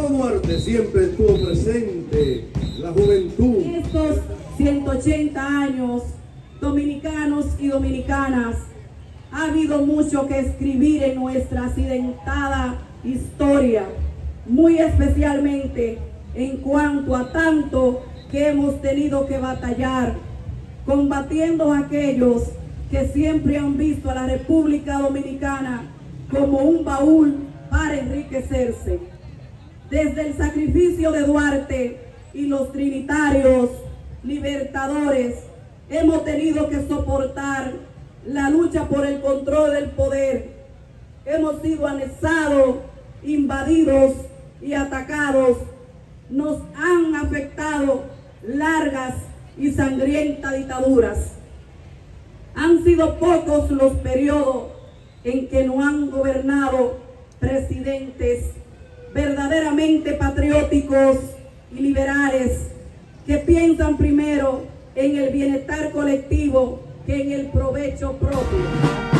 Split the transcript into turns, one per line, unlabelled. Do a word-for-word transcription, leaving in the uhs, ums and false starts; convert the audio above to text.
Gustavo Duarte siempre estuvo presente, la juventud.
En estos ciento ochenta años, dominicanos y dominicanas, ha habido mucho que escribir en nuestra accidentada historia, muy especialmente en cuanto a tanto que hemos tenido que batallar, combatiendo a aquellos que siempre han visto a la República Dominicana como un baúl para enriquecerse. Desde el sacrificio de Duarte y los trinitarios libertadores, hemos tenido que soportar la lucha por el control del poder. Hemos sido anexados, invadidos y atacados. Nos han afectado largas y sangrientas dictaduras. Han sido pocos los periodos en que no han gobernado presidentes verdaderamente patrióticos y liberales que piensan primero en el bienestar colectivo que en el provecho propio.